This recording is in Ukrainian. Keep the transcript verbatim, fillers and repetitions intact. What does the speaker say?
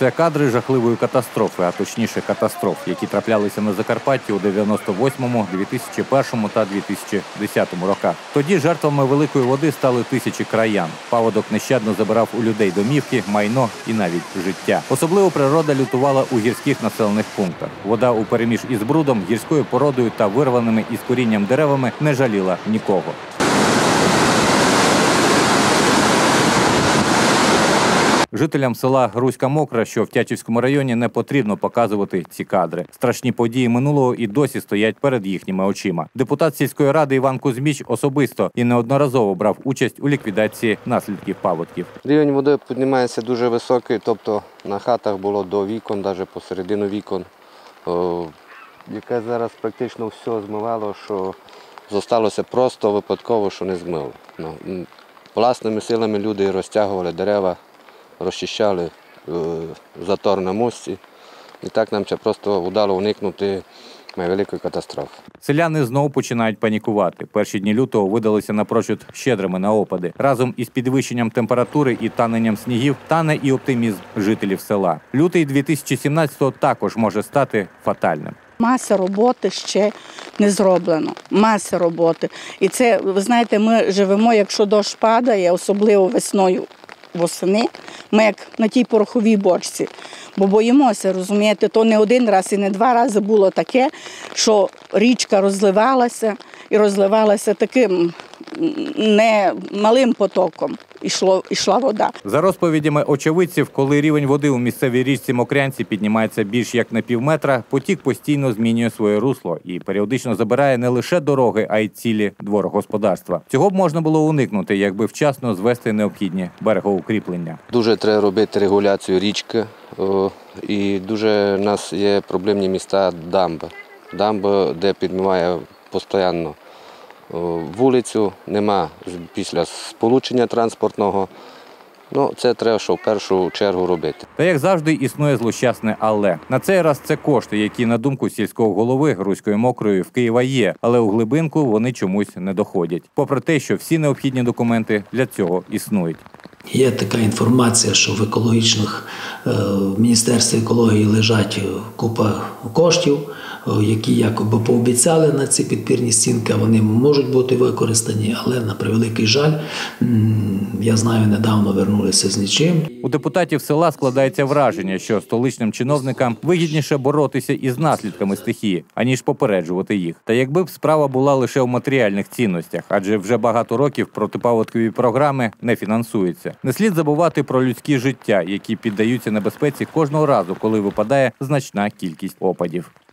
Це кадри жахливої катастрофи, а точніше катастроф, які траплялися на Закарпатті у дев'яносто восьмому, дві тисячі першому та дві тисячі десятому роках. Тоді жертвами великої води стали тисячі краян. Паводок нещадно забирав у людей домівки, майно і навіть життя. Особливо природа лютувала у гірських населених пунктах. Вода у переміж із брудом, гірською породою та вирваними із корінням деревами не жаліла нікого. Жителям села Грузька Мокра, що в Тячівському районі, не потрібно показувати ці кадри. Страшні події минулого і досі стоять перед їхніми очима. Депутат сільської ради Іван Кузьміч особисто і неодноразово брав участь у ліквідації наслідків паводків. Рівень води піднімається дуже високий, тобто на хатах було до вікон, навіть посередину вікон, яке зараз практично все змивало, що залишилося просто випадково, що не змило. Власними силами люди розтягували дерева, розчищали е, затор на мості. І так нам це просто вдало уникнути великої катастрофи. Селяни знову починають панікувати. Перші дні лютого видалися напрочуд щедрими на опади. Разом із підвищенням температури і таненням снігів тане і оптимізм жителів села. Лютий дві тисячі сімнадцятого також може стати фатальним. Маса роботи ще не зроблено. Маса роботи. І це, ви знаєте, ми живемо, якщо дощ падає, особливо весною, восени, ми як на тій пороховій бочці. Бо боїмося, розумієте, то не один раз і не два рази було таке, що річка розливалася і розливалася таким не малим потоком. Ішло, ішла вода. За розповідями очевидців, коли рівень води у місцевій річці Мокрянці піднімається більш як на півметра, потік постійно змінює своє русло і періодично забирає не лише дороги, а й цілі дворогосподарства. Цього б можна було уникнути, якби вчасно звести необхідні берегоукріплення. Дуже треба робити регуляцію річки. І дуже у нас є проблемні міста дамби. Дамба, де підмиває постійно вулицю, нема після сполучення транспортного. Ну, це треба, що в першу чергу робити. Та, як завжди, існує злощасне «але». На цей раз це кошти, які, на думку сільського голови Грузької Мокрої, в Києва є, але у глибинку вони чомусь не доходять. Попри те, що всі необхідні документи для цього існують. Є така інформація, що в екологічних в Міністерстві екології лежать купа коштів, які якоби пообіцяли на ці підпірні стінки, вони можуть бути використані, але на превеликий жаль, я знаю, недавно вернулися з нічим. У депутатів села складається враження, що столичним чиновникам вигідніше боротися із наслідками стихії, аніж попереджувати їх. Та якби б справа була лише в матеріальних цінностях, адже вже багато років протипаводкові програми не фінансуються. Не слід забувати про людські життя, які піддаються небезпеці кожного разу, коли випадає значна кількість опадів.